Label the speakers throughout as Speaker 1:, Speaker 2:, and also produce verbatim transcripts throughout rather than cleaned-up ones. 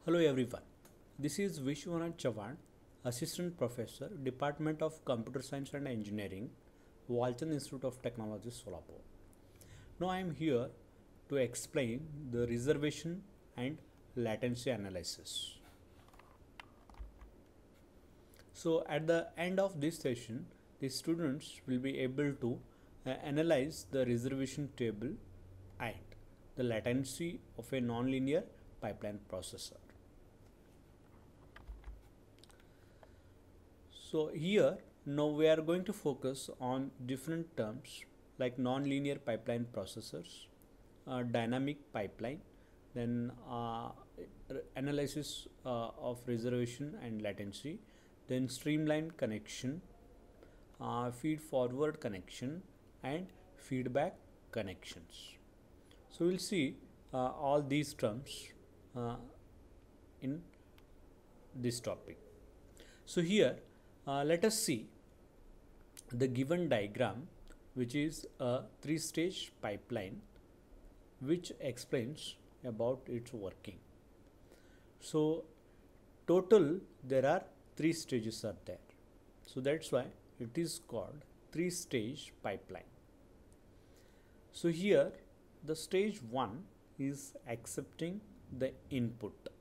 Speaker 1: Hello everyone, this is Vishwanath Chavan, Assistant Professor, Department of Computer Science and Engineering, Walchand Institute of Technology, Solapur. Now I am here to explain the reservation and latency analysis. So at the end of this session, the students will be able to uh, analyze the reservation table and the latency of a nonlinear pipeline processor. So here now we are going to focus on different terms like non-linear pipeline processors, uh, dynamic pipeline, then uh, analysis uh, of reservation and latency, then streamline connection, uh, feed forward connection, and feedback connections. So we'll see uh, all these terms uh, in this topic. So here uh, let us see the given diagram, which is a three stage pipeline which explains about its working. So total there are three stages are there, so that's why it is called three stage pipeline. So here the stage one is accepting the input.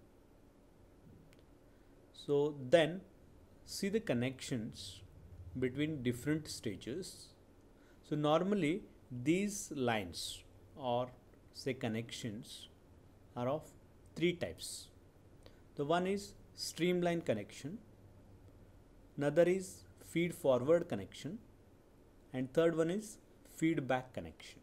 Speaker 1: So then see the connections between different stages. So normally these lines or say connections are of three types. The one is streamline connection, another is feed forward connection, and third one is feedback connection.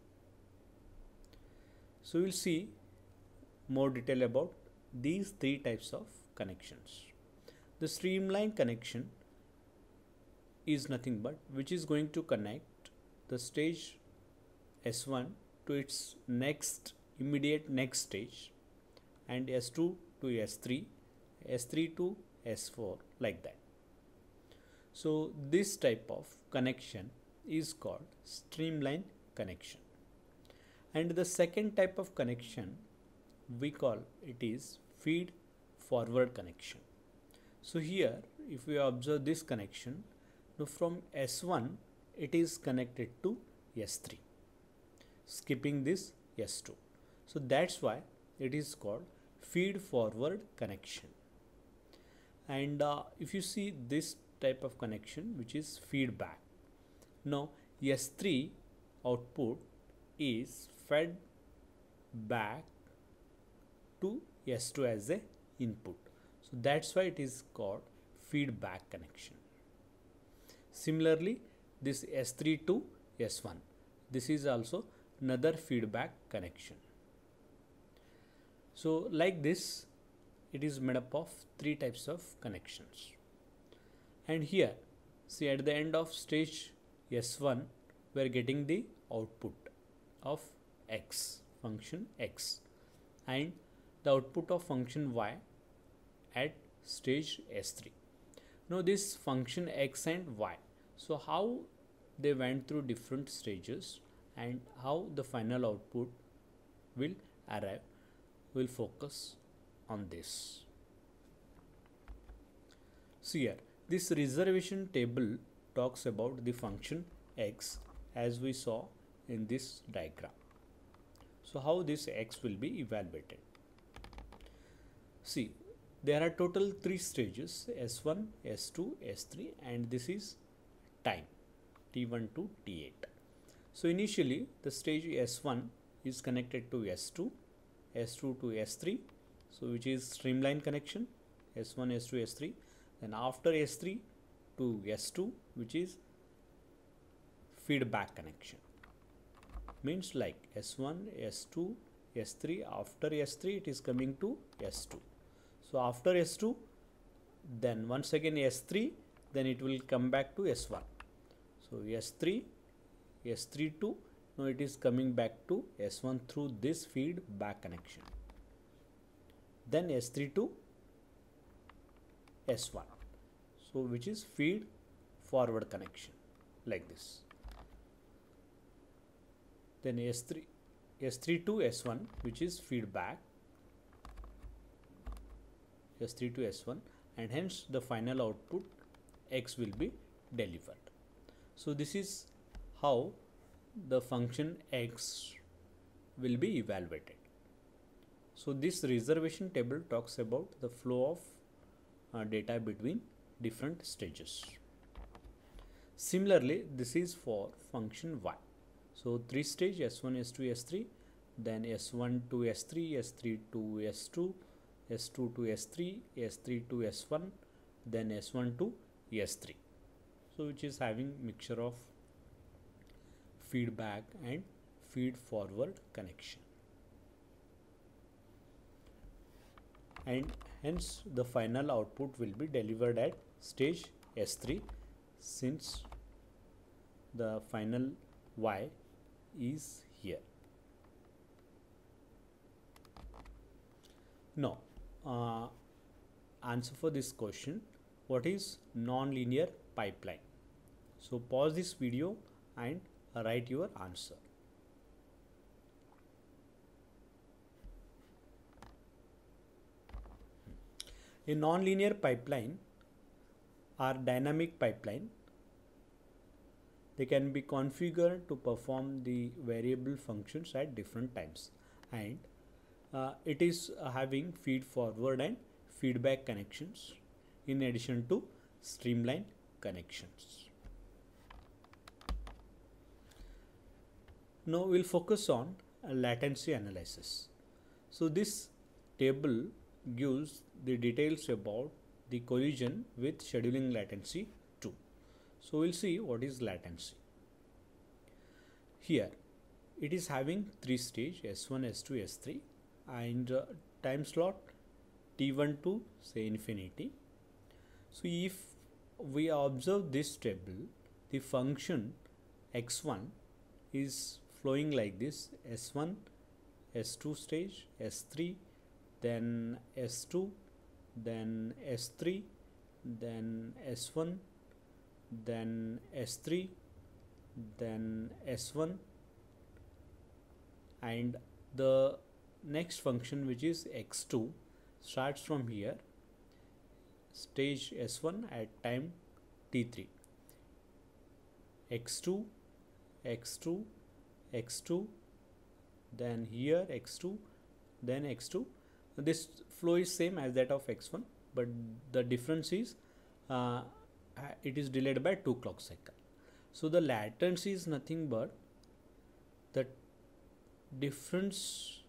Speaker 1: So we'll see more detail about these three types of connections. The streamline connection is nothing but which is going to connect the stage S one to its next immediate next stage, and S two to S three, S three to S four, like that. So this type of connection is called streamline connection. And the second type of connection we call it is feed forward connection. So here if we observe this connection, now from S one it is connected to S three, skipping this S two. So that's why it is called feed forward connection. And uh, if you see this type of connection, which is feedback, now S three output is fed back to S two as a input. So that's why it is called feedback connection. Similarly, this S three to S one, this is also another feedback connection. So like this, it is made up of three types of connections. And here, see at the end of stage S one, we are getting the output of X, function X, and the output of function Y at stage S three. Now this function X and Y, so how they went through different stages and how the final output will arrive, we'll focus on this. So here this reservation table talks about the function X as we saw in this diagram. So how this X will be evaluated? See, there are total three stages, S one, S two, S three, and this is time, T one to T eight. So initially the stage S one is connected to S two, S two to S three, so which is streamline connection, S one, S two, S three. Then after S three to S two, which is feedback connection. Means like S one, S two, S three, after S three it is coming to S two. So after S two, then once again S three, then it will come back to S one. So S three, S three to, now it is coming back to S one through this feedback connection. Then S three to S one, so which is feed forward connection, like this. Then S three, S three to S one, which is feedback, S three to S one, and hence the final output X will be delivered. So this is how the function X will be evaluated. So this reservation table talks about the flow of uh, data between different stages. Similarly, this is for function Y. So three stage S one, S two, S three, then S one to S three, S three to S two, S two to S three, S three to S one, then S one to S three. So which is having mixture of feedback and feed forward connection. And hence the final output will be delivered at stage S three, since the final Y is here. Now, uh, answer for this question: what is non-linear pipeline? So pause this video and write your answer. A non-linear pipeline or dynamic pipeline, they can be configured to perform the variable functions at different times, and uh, it is uh, having feed forward and feedback connections in addition to streamline connections. Now we'll focus on uh, latency analysis. So this table gives the details about the collision with scheduling latency two. So we'll see what is latency. Here it is having three stage S one, S two, S three, and uh, time slot T one to say infinity. So if we observe this table, the function X one is flowing like this: S one, S two stage, S three, then S two, then S three, then S one, then S three, then S one, and the next function, which is X two, starts from here, stage S one at time T three, X two, X two, X two, then here X two, then X two. This flow is same as that of X one, but the difference is uh, it is delayed by two clock cycle. So the latency is nothing but the difference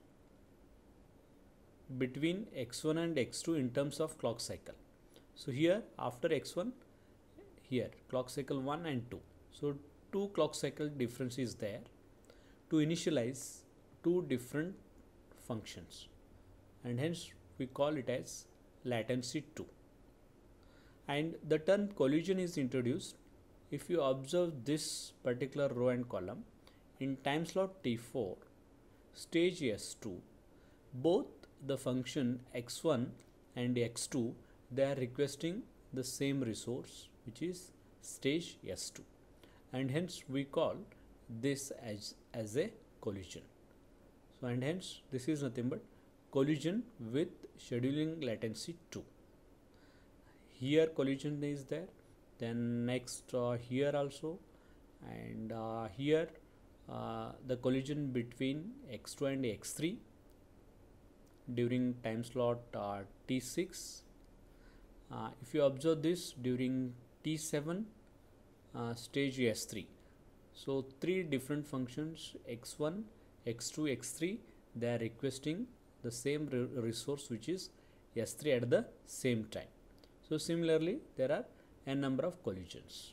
Speaker 1: between X one and X two in terms of clock cycle. So here after X one, here clock cycle one and two. So two clock cycle difference is there to initialize two different functions, and hence we call it as latency two. And the term collision is introduced if you observe this particular row and column. In time slot T four, stage S two, both the function X one and X two, they are requesting the same resource, which is stage S two, and hence we call this as as a collision. So and hence this is nothing but collision with scheduling latency two. Here collision is there, then next uh, here also, and uh, here uh, the collision between X two and X three during time slot uh, T six. Uh, if you observe this during T seven, uh, stage S three. So three different functions, X one, X two, X three, they are requesting the same re resource, which is S three at the same time. So similarly, there are a number of collisions.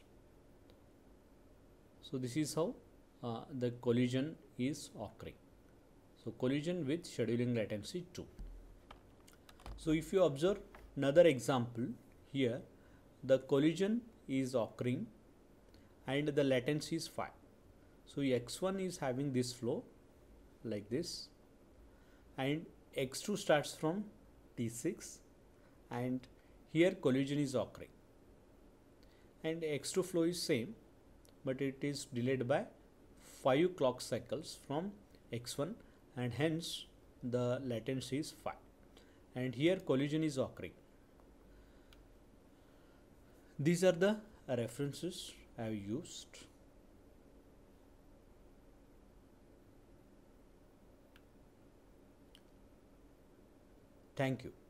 Speaker 1: So this is how uh, the collision is occurring. So collision with scheduling latency two. So if you observe another example here, the collision is occurring and the latency is five. So X one is having this flow like this, and X two starts from T six, and here collision is occurring, and X two flow is same, but it is delayed by five clock cycles from X one, and hence the latency is five, and here collision is occurring. These are the references I have used. Thank you.